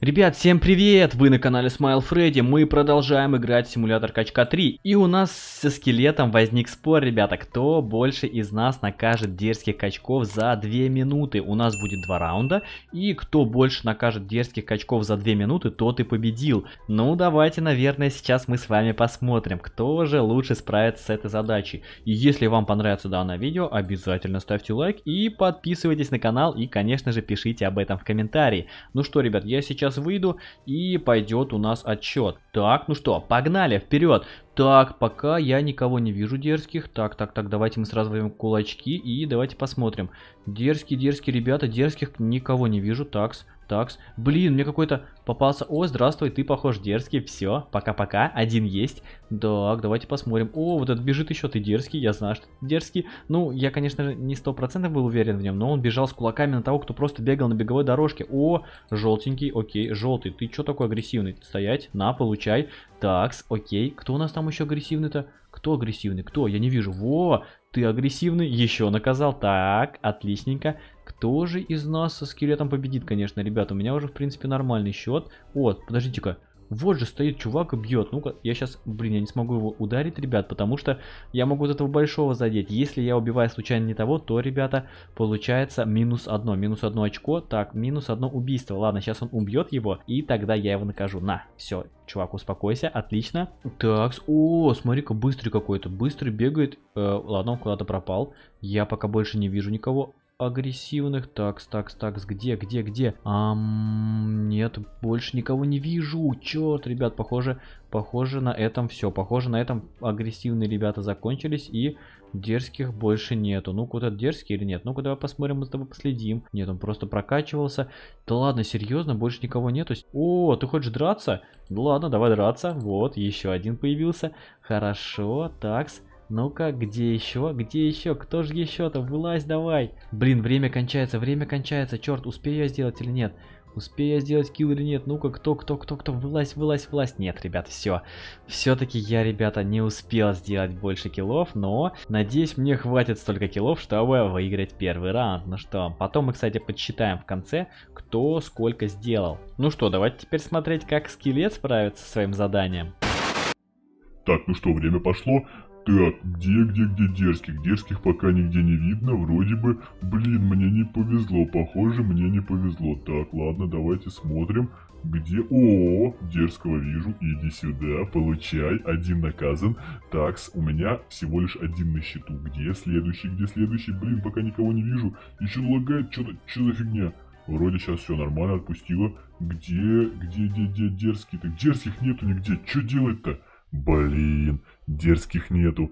Ребят, всем привет! Вы на канале Smile Freddy. Мы продолжаем играть в симулятор качка 3. И у нас со скелетом возник спор, ребята, кто больше из нас накажет дерзких качков за 2 минуты. У нас будет 2 раунда. И кто больше накажет дерзких качков за 2 минуты, тот и победил. Ну, давайте, наверное, сейчас мы с вами посмотрим, кто же лучше справится с этой задачей. И если вам понравится данное видео, обязательно ставьте лайк и подписывайтесь на канал. И, конечно же, пишите об этом в комментарии. Ну что, ребят, я сейчас выйду и пойдет у нас отчет. Так, ну что, погнали, вперед. Так, пока я никого не вижу дерзких. Так, давайте мы сразу возьмем кулачки и давайте посмотрим. Дерзкие, ребята, дерзких никого не вижу. Такс. Блин, мне какой-то попался. О, здравствуй, ты похож дерзкий. Все, пока-пока, один есть. Так, давайте посмотрим. О, вот этот бежит еще, ты дерзкий, я знаю, что ты дерзкий. Ну, я, конечно же, не 100% был уверен в нем, но он бежал с кулаками на того, кто просто бегал на беговой дорожке. О, желтенький, окей, желтый, ты что такой агрессивный? Стоять, на, получай. Такс, окей, кто у нас там еще агрессивный-то? Кто агрессивный? Кто? Я не вижу. Во, ты агрессивный, еще наказал. Так, отличненько. Кто же из нас со скелетом победит, конечно, ребята? У меня уже, в принципе, нормальный счет. Вот, подождите-ка. Вот же стоит чувак и бьет. Ну-ка, я сейчас, блин, я не смогу его ударить, ребят, потому что я могу вот этого большого задеть. Если я убиваю случайно не того, то, ребята, получается -1. -1 очко. Так, -1 убийство. Ладно, сейчас он убьет его, и тогда я его накажу. На, все, чувак, успокойся, отлично. Так, о, смотри-ка, быстрый какой-то, быстрый бегает. Ладно, он куда-то пропал. Я пока больше не вижу никого агрессивных. Такс, где? Нет, больше никого не вижу. Черт, ребят, похоже на этом все. Похоже, на этом агрессивные ребята закончились, и дерзких больше нету. Ну, куда дерзкий или нет? Ну-ка, давай посмотрим, мы с тобой последим. Нет, он просто прокачивался. Да ладно, серьезно, больше никого нету. О, ты хочешь драться? Ну ладно, давай драться. Вот, еще один появился. Хорошо, такс. Ну-ка, где еще? Кто же еще-то? Вылазь давай. Блин, время кончается. Черт, успею я сделать или нет? Успею я сделать килл или нет? Ну-ка, кто? Вылазь. Нет, ребят, все. Все-таки я, ребята, не успел сделать больше киллов, но надеюсь, мне хватит столько киллов, чтобы выиграть первый раунд. Ну что, потом мы, кстати, подсчитаем в конце, кто сколько сделал. Ну что, давайте теперь смотреть, как скелет справится со своим заданием. Так, ну что, время пошло. Так, где дерзких? Дерзких пока нигде не видно, вроде бы. Блин, мне не повезло, похоже, мне не повезло. Так, ладно, давайте смотрим. Где? О, дерзкого вижу, иди сюда, получай, один наказан. Такс, у меня всего лишь один на счету. Где следующий? Блин, пока никого не вижу. Еще лагает, что за фигня? Вроде сейчас все нормально, отпустило. Где дерзкий? Так дерзких нету нигде, что делать-то? Блин, дерзких нету.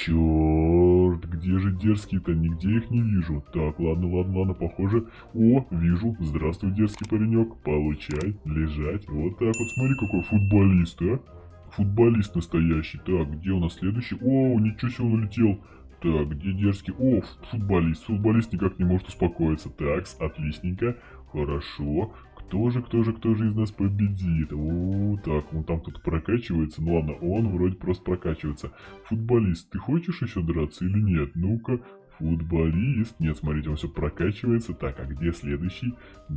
Черт, где же дерзкие-то? Нигде их не вижу. Так, ладно, похоже. О, вижу. Здравствуй, дерзкий паренек. Получай, лежать. Вот так вот, смотри, какой футболист, а. Футболист настоящий. Так, где у нас следующий? О, ничего себе, он улетел. Так, где дерзкий? О, футболист. Футболист никак не может успокоиться. Так, отличненько. Хорошо. Кто же из нас победит? О, так, он там кто-то прокачивается. Ну ладно, он вроде просто прокачивается. Футболист, ты хочешь еще драться или нет? Ну-ка, футболист. Нет, смотрите, он все прокачивается. Так, а где следующий?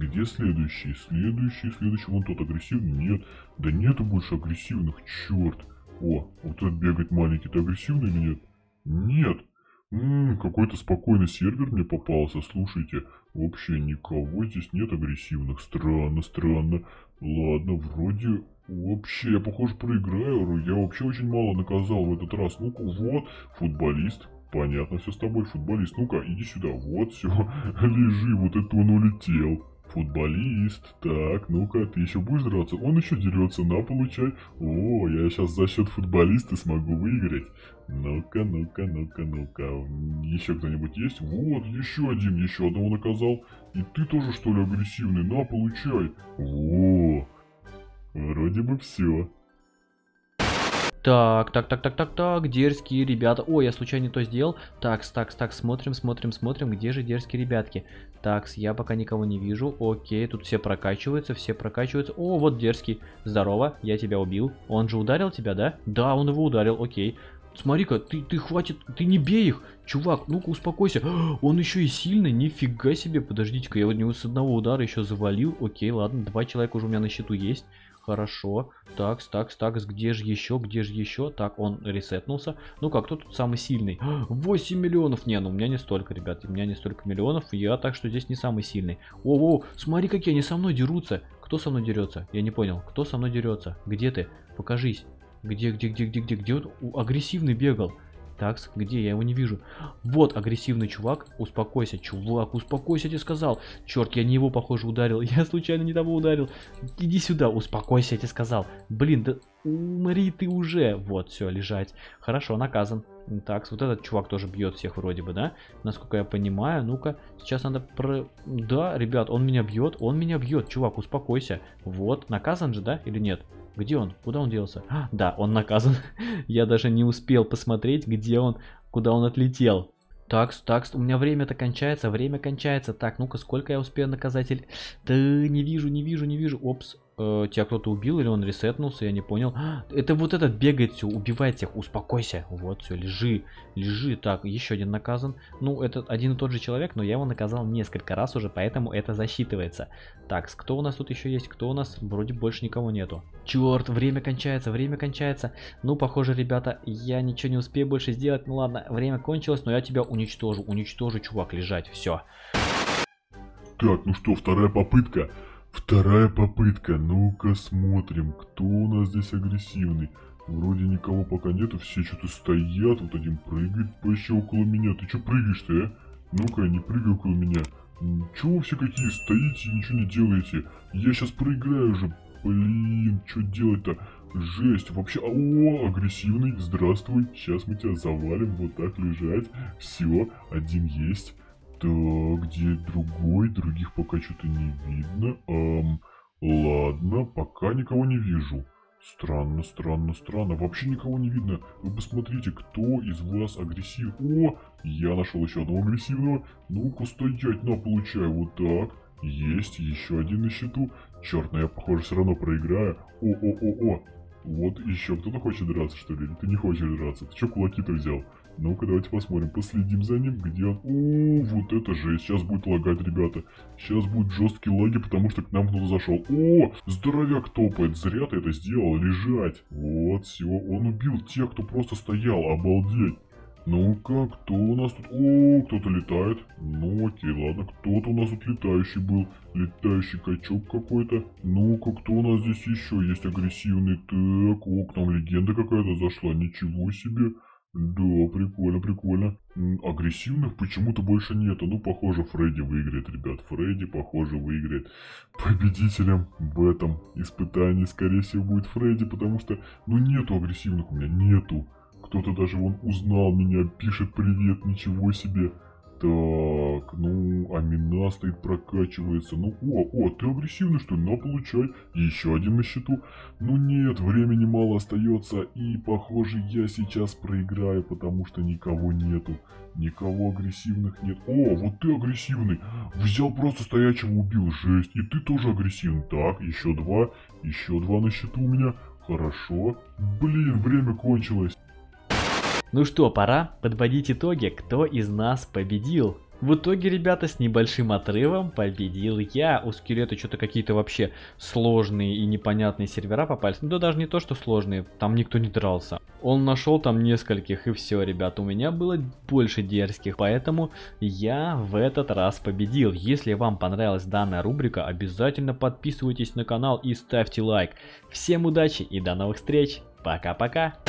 Следующий. Вон тот агрессивный. Нет, да нету больше агрессивных, черт. О, вот этот бегает маленький, ты агрессивный или нет? Нет. Какой-то спокойный сервер мне попался, слушайте, вообще никого здесь нет агрессивных, странно, ладно, вроде, вообще, я, похоже, проиграю, я вообще очень мало наказал в этот раз, ну-ка, вот, футболист, понятно все с тобой, футболист, ну-ка, иди сюда, вот, все, лежи, вот это он улетел. Футболист, так, ну-ка, ты еще будешь драться? Он еще дерется, на, получай. О, я сейчас за счет футболиста смогу выиграть. Ну-ка. Еще кто-нибудь есть? Вот, еще одного наказал. И ты тоже, что ли, агрессивный? На, получай. О, вроде бы все. Так, дерзкие ребята. Ой, я случайно не то сделал. Такс, смотрим, где же дерзкие ребятки. Такс, я пока никого не вижу. Окей, тут все прокачиваются. О, вот дерзкий. Здорово, я тебя убил. Он же ударил тебя, да? Да, он его ударил, окей. смотри-ка, ты хватит, ты не бей их. Чувак, ну-ка успокойся. Он еще и сильный, нифига себе. Подождите-ка, я вот него с одного удара еще завалил. Окей, ладно, 2 человека уже у меня на счету есть. Хорошо. Такс, где же еще? Так, он ресетнулся. Ну-ка, кто тут самый сильный? 8 миллионов. Не, ну у меня не столько, ребят. У меня не столько миллионов. Я так что здесь не самый сильный. О, смотри, какие они со мной дерутся. Кто со мной дерется? Я не понял. Кто со мной дерется? Где ты? Покажись. Где он агрессивный бегал? Такс, где? Я его не вижу. Вот, агрессивный чувак. Успокойся, чувак, успокойся, я тебе сказал. Черт, я не его, похоже, ударил. Я случайно не того ударил. Иди сюда, успокойся, я тебе сказал. Блин, да умри ты уже. Вот, все, лежать. Хорошо, наказан. Так, вот этот чувак тоже бьет всех вроде бы, да? Насколько я понимаю. Ну-ка, сейчас надо Да, ребят, он меня бьет. Чувак, успокойся. Вот, наказан же, да? Или нет? Где он? Куда он делся? Да, он наказан. Я даже не успел посмотреть, где он, куда он отлетел. Такс, у меня время-то кончается, Так, ну-ка, сколько я успею наказать? Да, не вижу. Опс. Тебя кто-то убил или он ресетнулся, я не понял. Это вот этот бегает все, убивает всех, успокойся. Вот, все, лежи. Так, еще один наказан. Ну, это один и тот же человек, но я его наказал несколько раз уже, поэтому это засчитывается. Так, кто у нас тут еще есть? Кто у нас? Вроде больше никого нету. Черт, время кончается. Ну, похоже, ребята, я ничего не успею больше сделать. Ну ладно, время кончилось, но я тебя уничтожу, чувак, лежать, все. Так, ну что, вторая попытка. Ну-ка смотрим, кто у нас здесь агрессивный. Вроде никого пока нету, все что-то стоят, вот один прыгает вообще около меня. Ты что прыгаешь-то, а? Ну-ка, не прыгай около меня. Чего вы все какие стоите и ничего не делаете? Я сейчас проиграю уже. Блин, что делать-то? Жесть, вообще, агрессивный, здравствуй. Сейчас мы тебя завалим, вот так лежать. Все, один есть. Так, где другой? Других пока что-то не видно. Ладно, пока никого не вижу. Странно. Вообще никого не видно. Вы посмотрите, кто из вас агрессив. О, я нашел еще одного агрессивного. Ну-ка, стоять, на, получай. Вот так. Есть, еще один на счету. Черт, но я, похоже, все равно проиграю. О. Вот еще кто-то хочет драться, что ли? Или ты не хочешь драться? Ты что кулаки-то взял? Ну-ка, давайте посмотрим, последим за ним, где он. Вот это жесть, сейчас будет лагать, ребята. Сейчас будут жесткие лаги, потому что к нам кто-то зашел. Здоровяк топает, зря ты это сделал, лежать. Вот, все, он убил тех, кто просто стоял, обалдеть. Ну-ка, кто у нас тут? Кто-то летает. Ну, окей, ладно, кто-то у нас тут летающий был. Летающий качок какой-то. Ну-ка, кто у нас здесь еще есть агрессивный? Так, к нам легенда какая-то зашла, ничего себе. Да, прикольно. Агрессивных почему-то больше нету. Ну, похоже, Фредди выиграет, ребят. Фредди, похоже, выиграет. Победителем в этом испытании, скорее всего, будет Фредди, потому что, ну, нету агрессивных у меня, нету. Кто-то даже вон узнал меня, пишет привет, ничего себе. Так, ну, Амина стоит, прокачивается. Ну, ты агрессивный, что ли? На, получай. Еще один на счету. Ну нет, времени мало остается. И, похоже, я сейчас проиграю, потому что никого нету. Никого агрессивных нет. Вот ты агрессивный. Взял просто стоячего, убил. Жесть. И ты тоже агрессивный. Так, еще два на счету у меня. Хорошо. Блин, время кончилось. Ну что, пора подводить итоги, кто из нас победил. В итоге, ребята, с небольшим отрывом победил я. У скелета что-то какие-то вообще сложные и непонятные сервера попались. Ну да даже не то, что сложные, там никто не дрался. Он нашел там нескольких и все, ребята. У меня было больше дерзких, поэтому я в этот раз победил. Если вам понравилась данная рубрика, обязательно подписывайтесь на канал и ставьте лайк. Всем удачи и до новых встреч. Пока-пока.